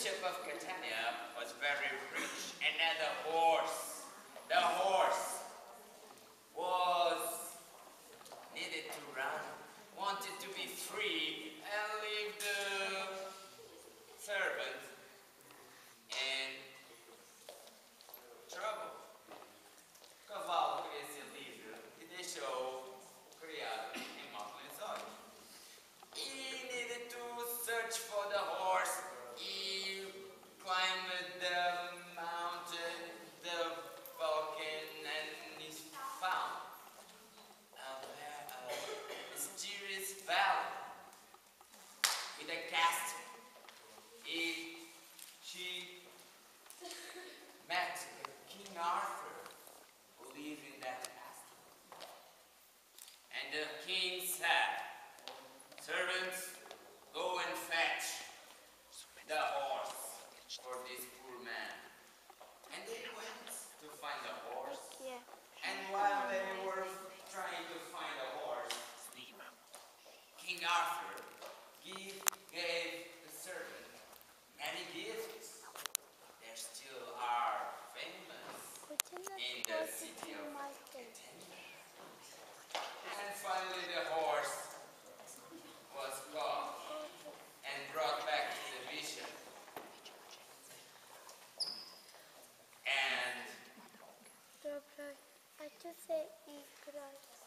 bishop of Catania was very rich and had a horse. The horse was needed to run, wanted to be free and leave the servant in trouble. O cavalo queria ser livre e deixou o criado em maus lençóis. He needed to search for the horse. He climbed the mountain, the volcano, and he found a mysterious valley with a castle. She met King Arthur, who lived in that castle. And the king said, "Servants, go and fetch the horse for this poor man." And they went to find the horse. Yeah. And while they were trying to find a horse, King Arthur gave the servant many gifts. They still are famous in the city of Catania. And finally the horse was caught and brought back to the bishop. And Dobra, a co se igrać?